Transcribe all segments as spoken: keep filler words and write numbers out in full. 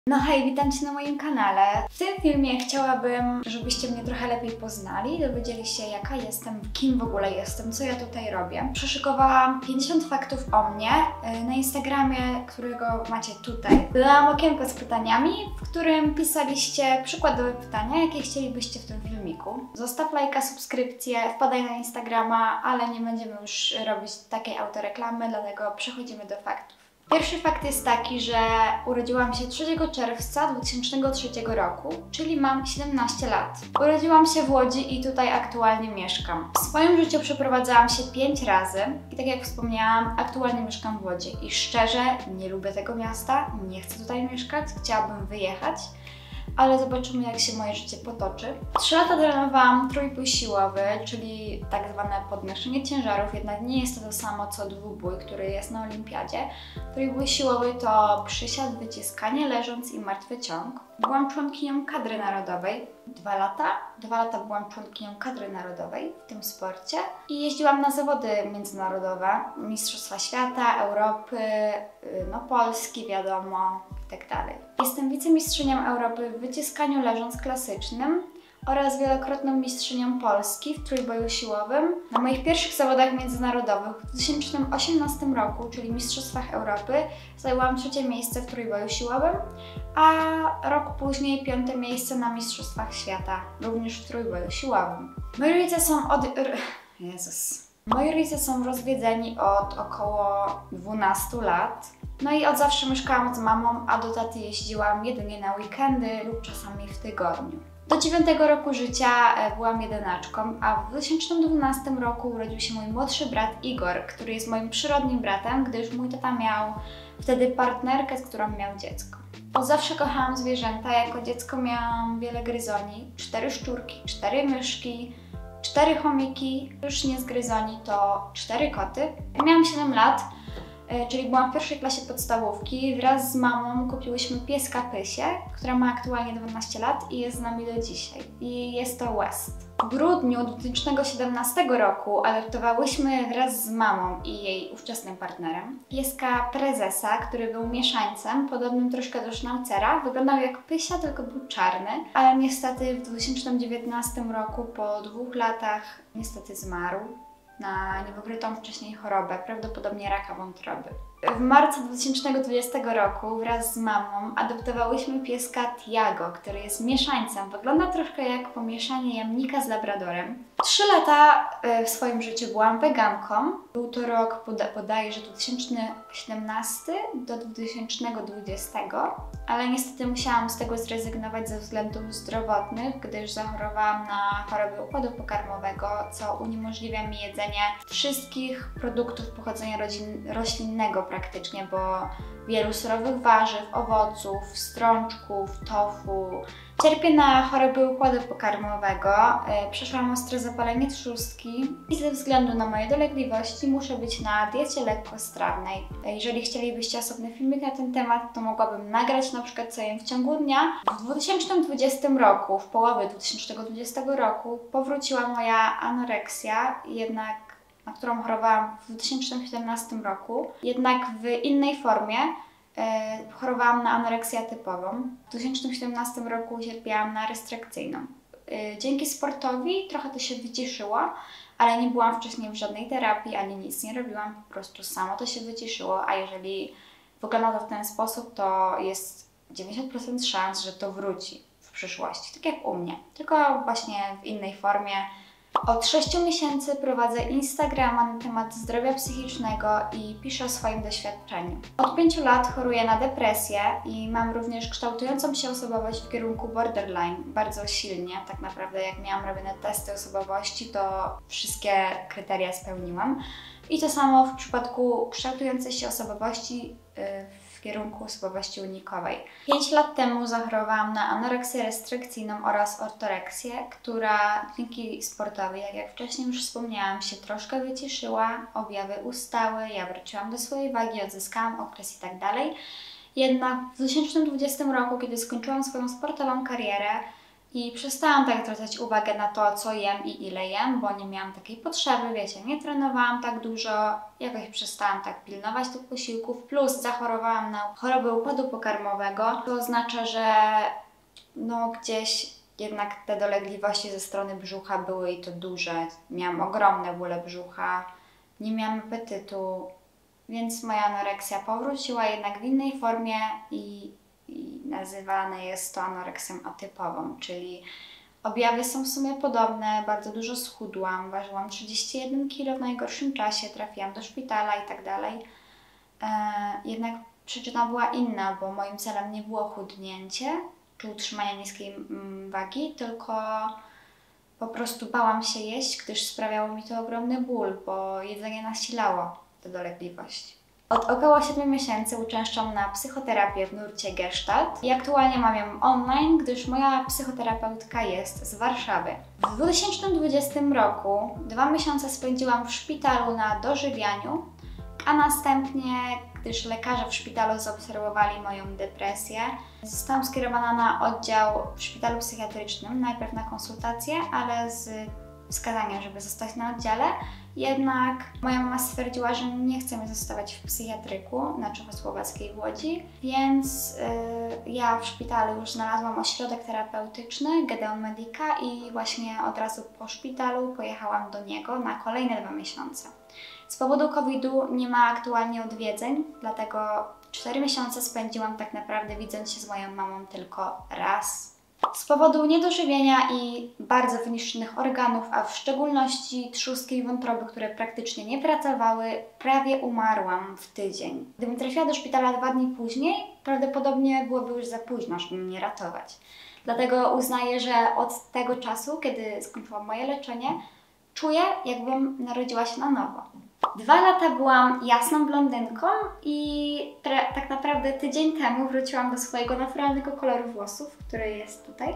No hej, witam Cię na moim kanale. W tym filmie chciałabym, żebyście mnie trochę lepiej poznali, dowiedzieli się, jaka jestem, kim w ogóle jestem, co ja tutaj robię. Przeszykowałam pięćdziesiąt faktów o mnie na Instagramie, którego macie tutaj. Dodałam okienko z pytaniami, w którym pisaliście przykładowe pytania, jakie chcielibyście w tym filmiku. Zostaw lajka, subskrypcję, wpadaj na Instagrama, ale nie będziemy już robić takiej autoreklamy, dlatego przechodzimy do faktów. Pierwszy fakt jest taki, że urodziłam się trzeciego czerwca dwa tysiące trzeciego roku, czyli mam siedemnaście lat. Urodziłam się w Łodzi i tutaj aktualnie mieszkam. W swoim życiu przeprowadzałam się pięć razy i tak jak wspomniałam, aktualnie mieszkam w Łodzi i szczerze nie lubię tego miasta, nie chcę tutaj mieszkać, chciałabym wyjechać, ale zobaczymy, jak się moje życie potoczy. Trzy lata trenowałam trójbój siłowy, czyli tak zwane podnoszenie ciężarów, jednak nie jest to to samo co dwubój, który jest na olimpiadzie. Trójbój siłowy to przysiad, wyciskanie leżąc i martwy ciąg. Byłam członkinią kadry narodowej. Dwa lata. Dwa lata byłam członkinią kadry narodowej w tym sporcie i jeździłam na zawody międzynarodowe, Mistrzostwa Świata, Europy, no Polski, wiadomo, i tak dalej. Jestem wicemistrzynią Europy w wyciskaniu leżąc klasycznym oraz wielokrotną mistrzynią Polski w trójboju siłowym. Na moich pierwszych zawodach międzynarodowych w dwa tysiące osiemnastym roku, czyli Mistrzostwach Europy, zajęłam trzecie miejsce w trójboju siłowym, a rok później piąte miejsce na Mistrzostwach Świata, również w trójboju siłowym. Moi rodzice są od... Jezus. Moi rodzice są rozwiedzeni od około dwunastu lat. No i od zawsze mieszkałam z mamą, a do taty jeździłam jedynie na weekendy lub czasami w tygodniu. Do dziewiątego roku życia byłam jedynaczką, a w dwa tysiące dwunastym roku urodził się mój młodszy brat Igor, który jest moim przyrodnim bratem, gdyż mój tata miał wtedy partnerkę, z którą miał dziecko. Od zawsze kochałam zwierzęta, jako dziecko miałam wiele gryzoni, cztery szczurki, cztery myszki, cztery chomiki, już nie z gryzoni, to cztery koty. Miałam siedem lat, czyli byłam w pierwszej klasie podstawówki. Wraz z mamą kupiłyśmy pieska Pysię, która ma aktualnie dwanaście lat i jest z nami do dzisiaj. I jest to West. W grudniu dwa tysiące siedemnastego roku adoptowałyśmy wraz z mamą i jej ówczesnym partnerem pieska Prezesa, który był mieszańcem, podobnym troszkę do Schnauzera. Wyglądał jak Pysia, tylko był czarny, ale niestety w dwa tysiące dziewiętnastym roku, po dwóch latach, niestety zmarł na niewykrytą wcześniej chorobę, prawdopodobnie raka wątroby. W marcu dwa tysiące dwudziestego roku wraz z mamą adoptowałyśmy pieska Tiago, który jest mieszańcem. Wygląda troszkę jak pomieszanie jamnika z labradorem. Trzy lata w swoim życiu byłam weganką. Był to rok bodajże dwa tysiące siedemnasty do dwa tysiące dwudziestego, ale niestety musiałam z tego zrezygnować ze względów zdrowotnych, gdyż zachorowałam na chorobę układu pokarmowego, co uniemożliwia mi jedzenie wszystkich produktów pochodzenia roślinnego praktycznie, bo wielu surowych warzyw, owoców, strączków, tofu. Cierpię na choroby układu pokarmowego, yy, przeszłam ostre zapalenie trzustki i ze względu na moje dolegliwości muszę być na diecie lekkostrawnej. Jeżeli chcielibyście osobny filmik na ten temat, to mogłabym nagrać na przykład co jem w ciągu dnia. W dwa tysiące dwudziestym roku, w połowie dwa tysiące dwudziestego roku powróciła moja anoreksja, jednak na którą chorowałam w dwa tysiące siedemnastym roku, jednak w innej formie. E, chorowałam na anoreksję atypową. W dwa tysiące siedemnastym roku cierpiałam na restrykcyjną. E, dzięki sportowi trochę to się wyciszyło, ale nie byłam wcześniej w żadnej terapii, ani nic nie robiłam, po prostu samo to się wyciszyło, a jeżeli wygląda to w ten sposób, to jest dziewięćdziesiąt procent szans, że to wróci w przyszłości, tak jak u mnie, tylko właśnie w innej formie. Od sześciu miesięcy prowadzę Instagrama na temat zdrowia psychicznego i piszę o swoim doświadczeniu. Od pięciu lat choruję na depresję i mam również kształtującą się osobowość w kierunku borderline bardzo silnie. Tak naprawdę jak miałam robione testy osobowości, to wszystkie kryteria spełniłam. I to samo w przypadku kształtującej się osobowości yy, w kierunku osobowości unikowej. pięć lat temu zachorowałam na anoreksję restrykcyjną oraz ortoreksję, która dzięki sportowi, jak, jak wcześniej już wspomniałam, się troszkę wyciszyła, objawy ustały, ja wróciłam do swojej wagi, odzyskałam okres i tak dalej. Jednak w dwa tysiące dwudziestym roku, kiedy skończyłam swoją sportową karierę, I przestałam tak zwracać uwagę na to, co jem i ile jem, bo nie miałam takiej potrzeby, wiecie, nie trenowałam tak dużo, jakoś przestałam tak pilnować tych posiłków, plus zachorowałam na chorobę układu pokarmowego, to oznacza, że no gdzieś jednak te dolegliwości ze strony brzucha były i to duże, miałam ogromne bóle brzucha, nie miałam apetytu, więc moja anoreksja powróciła jednak w innej formie i i nazywane jest to anoreksją atypową, czyli objawy są w sumie podobne, bardzo dużo schudłam, ważyłam trzydzieści jeden kilo w najgorszym czasie, trafiłam do szpitala i tak dalej. E, jednak przyczyna była inna, bo moim celem nie było chudnięcie czy utrzymanie niskiej mm, wagi, tylko po prostu bałam się jeść, gdyż sprawiało mi to ogromny ból, bo jedzenie nasilało tę dolegliwość. Od około siedmiu miesięcy uczęszczam na psychoterapię w nurcie Gestalt i aktualnie mam ją online, gdyż moja psychoterapeutka jest z Warszawy. W dwa tysiące dwudziestym roku dwa miesiące spędziłam w szpitalu na dożywianiu, a następnie, gdyż lekarze w szpitalu zaobserwowali moją depresję, zostałam skierowana na oddział w szpitalu psychiatrycznym, najpierw na konsultację, ale z wskazaniem, żeby zostać na oddziale. Jednak moja mama stwierdziła, że nie chce mnie zostawiać w psychiatryku na Czechosłowackiej w Łodzi, więc yy, ja w szpitalu już znalazłam ośrodek terapeutyczny Gedeon Medica i właśnie od razu po szpitalu pojechałam do niego na kolejne dwa miesiące. Z powodu kowida nie ma aktualnie odwiedzeń, dlatego cztery miesiące spędziłam tak naprawdę widząc się z moją mamą tylko raz. Z powodu niedożywienia i bardzo wyniszczonych organów, a w szczególności trzustki i wątroby, które praktycznie nie pracowały, prawie umarłam w tydzień. Gdybym trafiła do szpitala dwa dni później, prawdopodobnie byłoby już za późno, żeby mnie ratować. Dlatego uznaję, że od tego czasu, kiedy skończyłam moje leczenie, czuję, jakbym narodziła się na nowo. Dwa lata byłam jasną blondynką i tak naprawdę tydzień temu wróciłam do swojego naturalnego koloru włosów, który jest tutaj.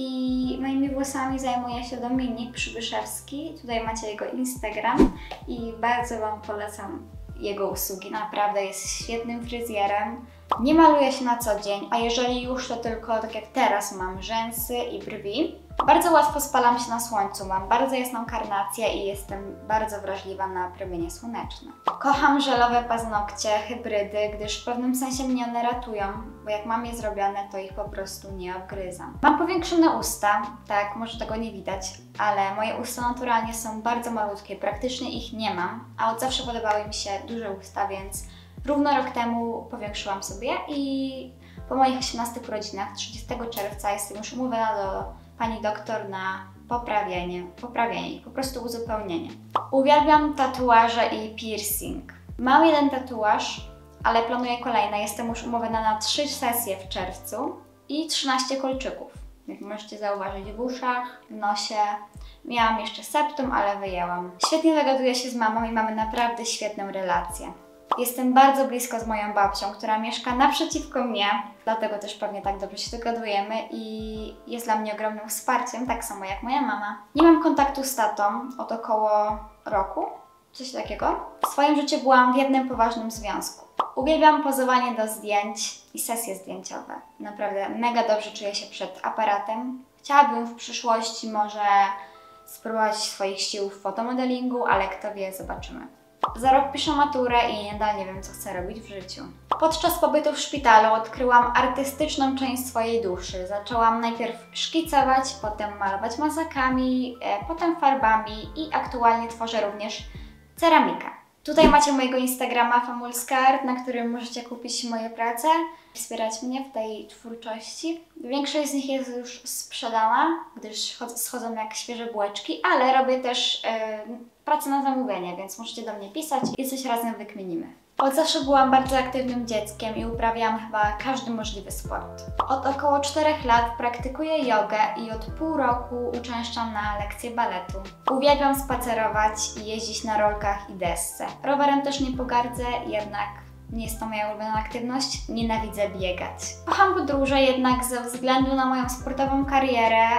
I moimi włosami zajmuje się Dominik Przybyszewski. Tutaj macie jego Instagram i bardzo Wam polecam jego usługi. Naprawdę jest świetnym fryzjerem. Nie maluję się na co dzień, a jeżeli już, to tylko tak jak teraz mam rzęsy i brwi. Bardzo łatwo spalam się na słońcu, mam bardzo jasną karnację i jestem bardzo wrażliwa na promienie słoneczne. Kocham żelowe paznokcie, hybrydy, gdyż w pewnym sensie mnie one ratują, bo jak mam je zrobione, to ich po prostu nie obgryzam. Mam powiększone usta, tak, może tego nie widać, ale moje usta naturalnie są bardzo malutkie, praktycznie ich nie mam, a od zawsze podobały mi się duże usta, więc równo rok temu powiększyłam sobie i po moich osiemnastych urodzinach, trzydziestego czerwca, jestem już umówiona do pani doktor na poprawienie, poprawienie, po prostu uzupełnienie. Uwielbiam tatuaże i piercing. Mam jeden tatuaż, ale planuję kolejne. Jestem już umówiona na trzy sesje w czerwcu i trzynaście kolczyków. Jak możecie zauważyć, w uszach, w nosie. Miałam jeszcze septum, ale wyjęłam. Świetnie dogaduję się z mamą i mamy naprawdę świetną relację. Jestem bardzo blisko z moją babcią, która mieszka naprzeciwko mnie, dlatego też pewnie tak dobrze się dogadujemy i jest dla mnie ogromnym wsparciem, tak samo jak moja mama. Nie mam kontaktu z tatą od około roku, coś takiego. W swoim życiu byłam w jednym poważnym związku. Uwielbiam pozowanie do zdjęć i sesje zdjęciowe. Naprawdę mega dobrze czuję się przed aparatem. Chciałabym w przyszłości może spróbować swoich sił w fotomodelingu, ale kto wie, zobaczymy. Za rok piszę maturę i nadal nie wiem, co chcę robić w życiu. Podczas pobytu w szpitalu odkryłam artystyczną część swojej duszy. Zaczęłam najpierw szkicować, potem malować mazakami, e, potem farbami i aktualnie tworzę również ceramikę. Tutaj macie mojego Instagrama Famulska Art, na którym możecie kupić moje prace, wspierać mnie w tej twórczości. Większość z nich jest już sprzedana, gdyż schodzą jak świeże bułeczki, ale robię też e, pracę na zamówienie, więc możecie do mnie pisać i coś razem wykminimy. Od zawsze byłam bardzo aktywnym dzieckiem i uprawiałam chyba każdy możliwy sport. Od około czterech lat praktykuję jogę i od pół roku uczęszczam na lekcje baletu. Uwielbiam spacerować i jeździć na rolkach i desce. Rowerem też nie pogardzę, jednak nie jest to moja ulubiona aktywność, nienawidzę biegać. Kocham podróże, jednak ze względu na moją sportową karierę,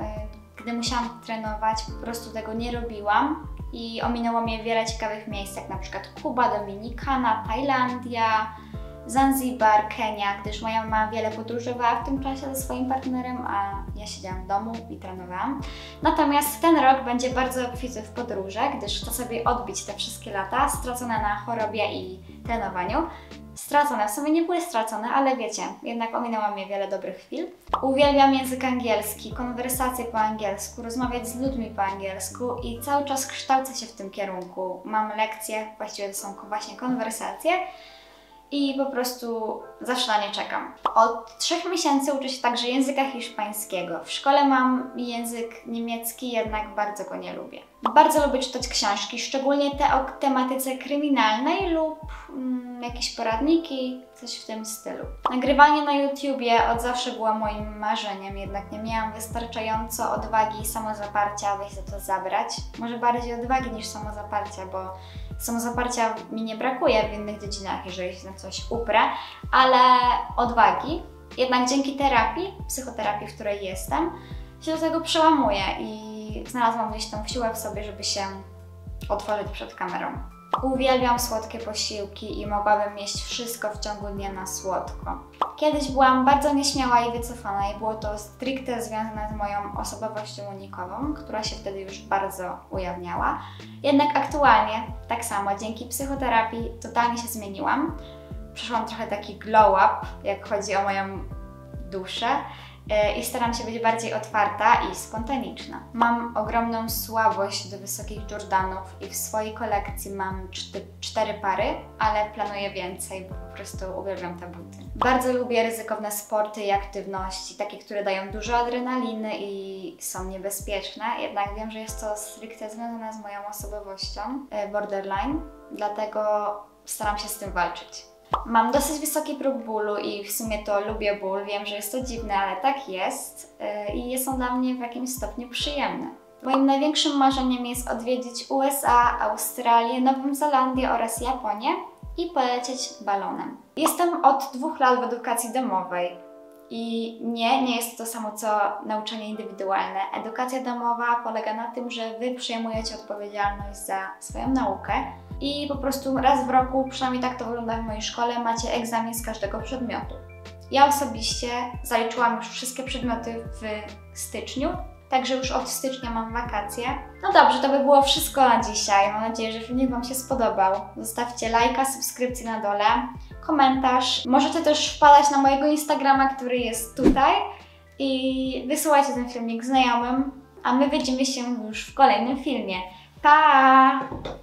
yy, gdy musiałam trenować, po prostu tego nie robiłam. I ominęło mnie wiele ciekawych miejsc, jak na przykład Kuba, Dominikana, Tajlandia, Zanzibar, Kenia, gdyż moja mama wiele podróżowała w tym czasie ze swoim partnerem, a ja siedziałam w domu i trenowałam. Natomiast ten rok będzie bardzo obfity w podróże, gdyż chcę sobie odbić te wszystkie lata stracone na chorobie i trenowaniu. Stracone, w sumie nie były stracone, ale wiecie, jednak ominęło mnie wiele dobrych chwil. Uwielbiam język angielski, konwersacje po angielsku, rozmawiać z ludźmi po angielsku i cały czas kształcę się w tym kierunku. Mam lekcje, właściwie to są właśnie konwersacje i po prostu zawsze na nie czekam. Od trzech miesięcy uczę się także języka hiszpańskiego. W szkole mam język niemiecki, jednak bardzo go nie lubię. Bardzo lubię czytać książki, szczególnie te o tematyce kryminalnej lub mm, jakieś poradniki, coś w tym stylu. Nagrywanie na YouTubie od zawsze było moim marzeniem, jednak nie miałam wystarczająco odwagi i samozaparcia, aby się za to zabrać. Może bardziej odwagi niż samozaparcia, bo samozaparcia mi nie brakuje w innych dziedzinach, jeżeli się na coś uprę, ale odwagi. Jednak dzięki terapii, psychoterapii, w której jestem, się do tego przełamuję i znalazłam gdzieś tą siłę w sobie, żeby się otworzyć przed kamerą. Uwielbiam słodkie posiłki i mogłabym jeść wszystko w ciągu dnia na słodko. Kiedyś byłam bardzo nieśmiała i wycofana i było to stricte związane z moją osobowością unikową, która się wtedy już bardzo ujawniała. Jednak aktualnie, tak samo, dzięki psychoterapii totalnie się zmieniłam. Przeszłam trochę taki glow up, jak chodzi o moją duszę. I staram się być bardziej otwarta i spontaniczna. Mam ogromną słabość do wysokich Jordanów i w swojej kolekcji mam cztery pary, ale planuję więcej, bo po prostu uwielbiam te buty. Bardzo lubię ryzykowne sporty i aktywności, takie, które dają dużo adrenaliny i są niebezpieczne, jednak wiem, że jest to stricte związane z moją osobowością, borderline, dlatego staram się z tym walczyć. Mam dosyć wysoki próg bólu i w sumie to lubię ból, wiem, że jest to dziwne, ale tak jest yy, i są dla mnie w jakimś stopniu przyjemne. Moim największym marzeniem jest odwiedzić U S A, Australię, Nową Zelandię oraz Japonię i polecieć balonem. Jestem od dwóch lat w edukacji domowej i nie, nie jest to samo co nauczanie indywidualne. Edukacja domowa polega na tym, że Wy przejmujecie odpowiedzialność za swoją naukę i po prostu raz w roku, przynajmniej tak to wygląda w mojej szkole, macie egzamin z każdego przedmiotu. Ja osobiście zaliczyłam już wszystkie przedmioty w styczniu, także już od stycznia mam wakacje. No dobrze, to by było wszystko na dzisiaj. Mam nadzieję, że filmik Wam się spodobał. Zostawcie lajka, subskrypcję na dole, komentarz. Możecie też wpadać na mojego Instagrama, który jest tutaj i wysyłajcie ten filmik znajomym, a my widzimy się już w kolejnym filmie. Pa!